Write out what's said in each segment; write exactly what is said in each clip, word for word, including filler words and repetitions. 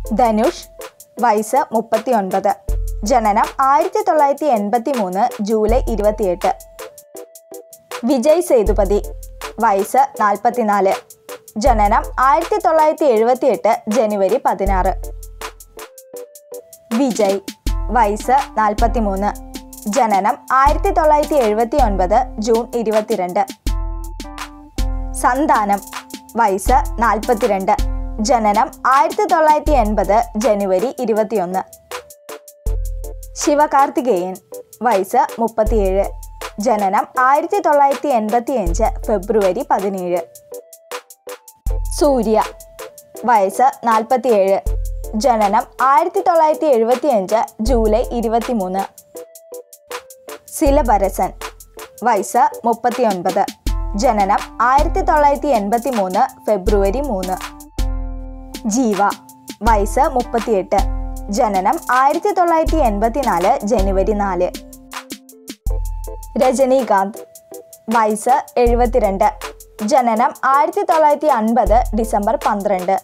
ധനുഷ്, വയസ്സ് മുപ്പത്തി ഒൻപത്, ജനനം ആയിരത്തി തൊള്ളായിരത്തി എൺപത്തി മൂന്ന് ജൂലൈ ഇരുപത്തിയെട്ട്. വിജയ് സേതുപതി, വയസ്സ് നാൽപ്പത്തിനാല്, ജനനം ആയിരത്തി തൊള്ളായിരത്തി എഴുപത്തി എട്ട് ജനുവരി പതിനാറ്. വിജയ്, വയസ്സ് നാൽപ്പത്തി മൂന്ന്, ജനനം ആയിരത്തി തൊള്ളായിരത്തി എഴുപത്തി ഒൻപത് ജൂൺ ഇരുപത്തിരണ്ട്. സന്ധാനം, വയസ്സ് നാൽപ്പത്തിരണ്ട്, ജനനം ആയിരത്തി തൊള്ളായിരത്തി എൺപത് ജനുവരി ഇരുപത്തിയൊന്ന്. ശിവകാർത്തികേയൻ, വയസ്സ് മുപ്പത്തിയേഴ്, ജനനം ആയിരത്തി തൊള്ളായിരത്തി എൺപത്തി അഞ്ച് ഫെബ്രുവരി പതിനേഴ്. സൂര്യ, വയസ്സ് നാൽപ്പത്തിയേഴ്, ജനനം ആയിരത്തി തൊള്ളായിരത്തി എഴുപത്തി അഞ്ച് ജൂലൈ ഇരുപത്തി മൂന്ന്. സിലബരസൻ, വയസ്സ് മുപ്പത്തി ഒൻപത്, ജനനം ആയിരത്തി തൊള്ളായിരത്തി എൺപത്തി മൂന്ന് ഫെബ്രുവരി മൂന്ന്. ജീവ, വയസ്സ് മുപ്പത്തിയെട്ട്, ജനനം ആയിരത്തി തൊള്ളായിരത്തി എൺപത്തി നാല് ജനുവരി നാല്. രജനികാന്ത്, വയസ്സ് എഴുപത്തിരണ്ട്, ജനനം ആയിരത്തി തൊള്ളായിരത്തി അൻപത് ഡിസംബർ പന്ത്രണ്ട്.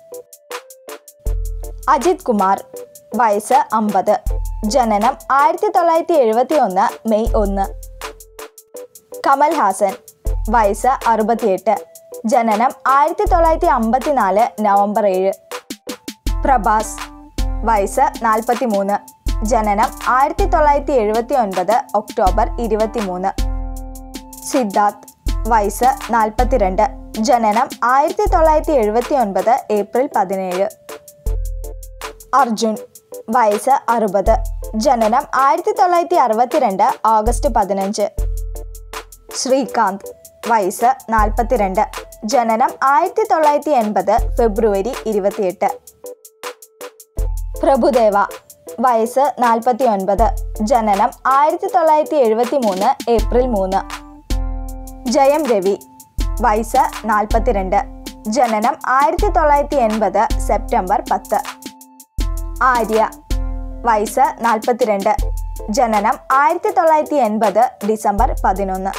അജിത് കുമാർ, വയസ്സ് അമ്പത്, ജനനം ആയിരത്തി തൊള്ളായിരത്തി എഴുപത്തി ഒന്ന് മെയ് ഒന്ന്. കമൽ ഹാസൻ, വയസ്സ് അറുപത്തിയെട്ട്, ജനനം ആയിരത്തി തൊള്ളായിരത്തി അമ്പത്തി നാല് നവംബർ ഏഴ്. പ്രബാസ്, വയസ്സ് നാൽപ്പത്തി മൂന്ന്, ജനനം ആയിരത്തി തൊള്ളായിരത്തി എഴുപത്തി ഒൻപത് ഒക്ടോബർ ഇരുപത്തി മൂന്ന്. സിദ്ധാർത്ഥ്, വയസ്സ് നാൽപ്പത്തിരണ്ട്, ജനനം ആയിരത്തി തൊള്ളായിരത്തി എഴുപത്തി ഒൻപത് ഏപ്രിൽ പതിനേഴ്. അർജുൻ, വയസ്സ് അറുപത്, ജനനം ആയിരത്തി തൊള്ളായിരത്തി അറുപത്തിരണ്ട് ഓഗസ്റ്റ് പതിനഞ്ച്. ശ്രീകാന്ത്, വയസ്സ് നാൽപ്പത്തിരണ്ട്, ജനനം ആയിരത്തി തൊള്ളായിരത്തി എൺപത് ഫെബ്രുവരി ഇരുപത്തിയെട്ട്. പ്രഭുദേവ, വയസ്സ് നാൽപ്പത്തി ഒൻപത്, ജനനം ആയിരത്തി തൊള്ളായിരത്തി എഴുപത്തി മൂന്ന് ഏപ്രിൽ മൂന്ന്. ജയം രവി, വയസ്സ് നാൽപ്പത്തിരണ്ട്, ജനനം ആയിരത്തി തൊള്ളായിരത്തി എൺപത് സെപ്റ്റംബർ പത്ത്. ആര്യ, വയസ്സ് നാൽപ്പത്തിരണ്ട്, ജനനം ആയിരത്തി തൊള്ളായിരത്തി എൺപത് ഡിസംബർ പതിനൊന്ന്.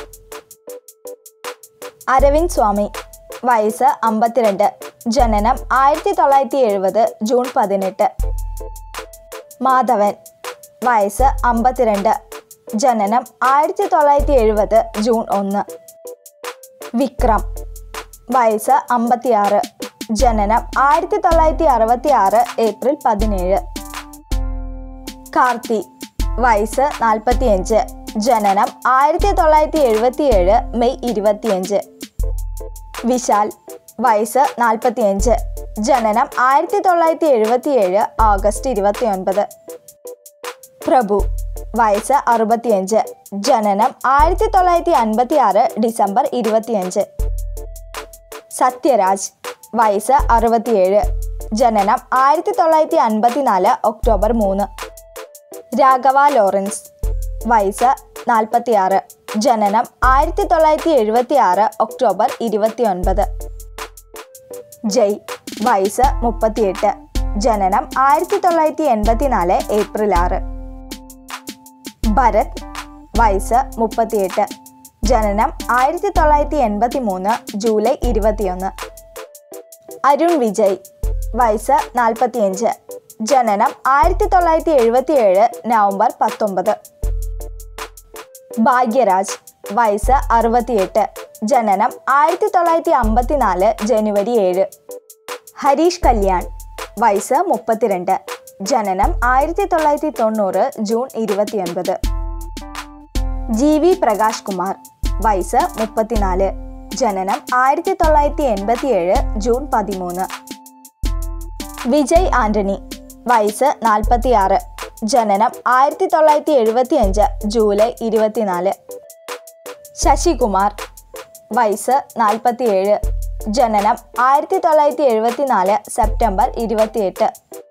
അരവിന്ദ് സ്വാമി, വയസ്സ് അമ്പത്തിരണ്ട്, ജനനം ആയിരത്തി തൊള്ളായിരത്തി എഴുപത് ജൂൺ പതിനെട്ട്. മാധവൻ, വയസ്സ് അമ്പത്തിരണ്ട്, ജനനം ആയിരത്തി തൊള്ളായിരത്തി എഴുപത് ജൂൺ ഒന്ന്. വിക്രം, വയസ്സ് അമ്പത്തിയാറ്, ജനനം ആയിരത്തി തൊള്ളായിരത്തി അറുപത്തി ആറ് ഏപ്രിൽ പതിനേഴ്. കാർത്തി, വയസ്സ് നാൽപ്പത്തിയഞ്ച്, ജനനം ആയിരത്തി തൊള്ളായിരത്തി എഴുപത്തി ഏഴ് മെയ് ഇരുപത്തിയഞ്ച്. വിശാൽ, വയസ്സ് നാൽപ്പത്തിയഞ്ച്, ജനനം ആയിരത്തി തൊള്ളായിരത്തി എഴുപത്തി ഏഴ് ഓഗസ്റ്റ് ഇരുപത്തി ഒൻപത്. പ്രഭു, വയസ്സ് അറുപത്തിയഞ്ച്, ജനനം ആയിരത്തി തൊള്ളായിരത്തി അൻപത്തി ആറ് ഡിസംബർ ഇരുപത്തിയഞ്ച്. സത്യരാജ്, വയസ്സ് അറുപത്തിയേഴ്, ജനനം ആയിരത്തി തൊള്ളായിരത്തി അൻപത്തി നാല് ഒക്ടോബർ മൂന്ന്. രാഘവ ലോറൻസ്, വയസ്സ് നാൽപ്പത്തിയാറ്, ജനനം ആയിരത്തി തൊള്ളായിരത്തി എഴുപത്തി ആറ് ഒക്ടോബർ ഇരുപത്തി ഒൻപത്. ജയ്, വയസ്സ് മുപ്പത്തിയെട്ട്, ജനനം ആയിരത്തി തൊള്ളായിരത്തി എൺപത്തി നാല് ഏപ്രിൽ ആറ്. ഭരത്, വയസ്സ് മുപ്പത്തിയെട്ട്, ജനനം ആയിരത്തി തൊള്ളായിരത്തി എൺപത്തി മൂന്ന് ജൂലൈ ഇരുപത്തിയൊന്ന്. അരുൺ വിജയ്, വയസ്സ് നാൽപ്പത്തിയഞ്ച്, ജനനം ആയിരത്തി തൊള്ളായിരത്തി എഴുപത്തി ഏഴ് നവംബർ പത്തൊമ്പത്. ഭാഗ്യരാജ്, വയസ്സ് അറുപത്തിയെട്ട്, ജനനം ആയിരത്തി തൊള്ളായിരത്തി അമ്പത്തി നാല് ജനുവരി ഏഴ്. ഹരീഷ് കല്യാൺ, വയസ്സ് മുപ്പത്തിരണ്ട്, ജനനം ആയിരത്തി തൊള്ളായിരത്തി തൊണ്ണൂറ് ജൂൺ ഇരുപത്തിയൊൻപത്. ജി വി പ്രകാശ് കുമാർ, വയസ്സ് മുപ്പത്തിനാല്, ജനനം ആയിരത്തി തൊള്ളായിരത്തി എൺപത്തി ഏഴ് ജൂൺ പതിമൂന്ന്. വിജയ് ആന്റണി, വയസ്സ് നാൽപ്പത്തിയാറ്, ജനനം ആയിരത്തി തൊള്ളായിരത്തി എഴുപത്തി അഞ്ച് ജൂലൈ ഇരുപത്തിനാല്. ശശികുമാർ, വയസ്സ് നാൽപ്പത്തിയേഴ്, ജനനം ആയിരത്തി തൊള്ളായിരത്തി എഴുപത്തി നാല് സെപ്റ്റംബർ ഇരുപത്തിയെട്ട്.